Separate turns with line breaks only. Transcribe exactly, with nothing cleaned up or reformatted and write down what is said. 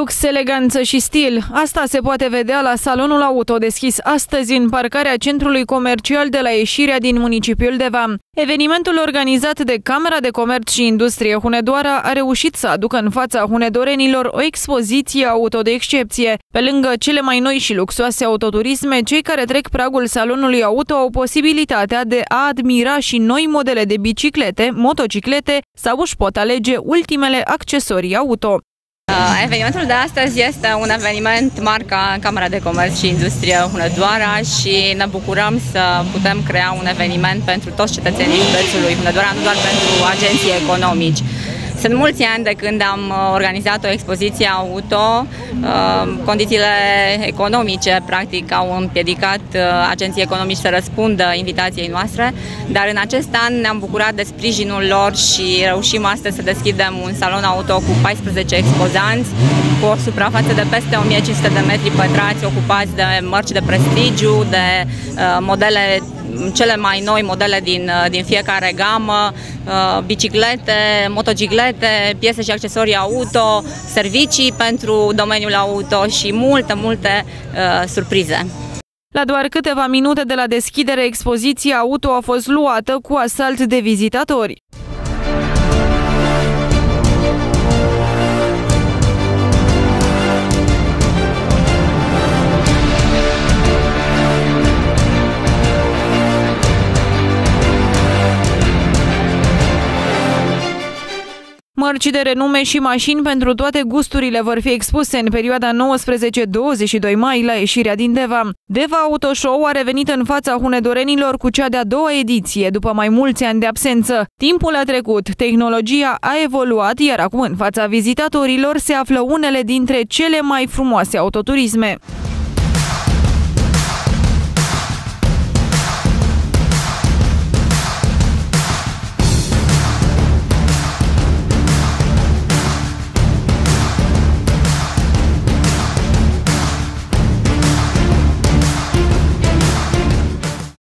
Lux, eleganță și stil. Asta se poate vedea la salonul auto deschis astăzi în parcarea centrului comercial de la ieșirea din municipiul Deva. Evenimentul organizat de Camera de Comerț și Industrie Hunedoara a reușit să aducă în fața hunedorenilor o expoziție auto de excepție. Pe lângă cele mai noi și luxoase autoturisme, cei care trec pragul salonului auto au posibilitatea de a admira și noi modele de biciclete, motociclete sau își pot alege ultimele accesorii auto.
Evenimentul de astăzi este un eveniment marca Camera de Comerț și Industrie Hunedoara și ne bucurăm să putem crea un eveniment pentru toți cetățenii județului Hunedoara, nu doar pentru agenții economici. Sunt mulți ani de când am organizat o expoziție auto, condițiile economice practic au împiedicat agenții economici să răspundă invitației noastre, dar în acest an ne-am bucurat de sprijinul lor și reușim astăzi să deschidem un salon auto cu paisprezece expozanți, cu o suprafață de peste o mie cinci sute de metri pătrați ocupați de mărci de prestigiu, de modele cele mai noi modele din, din fiecare gamă, biciclete, motociclete, piese și accesorii auto, servicii pentru domeniul auto și multe, multe uh, surprize.
La doar câteva minute de la deschidere, expoziția auto a fost luată cu asalt de vizitatori. Mărci de renume și mașini pentru toate gusturile vor fi expuse în perioada nouăsprezece douăzeci și doi mai la ieșirea din Deva. Deva Auto Show a revenit în fața hunedorenilor cu cea de-a doua ediție, după mai mulți ani de absență. Timpul a trecut, tehnologia a evoluat, iar acum în fața vizitatorilor se află unele dintre cele mai frumoase autoturisme.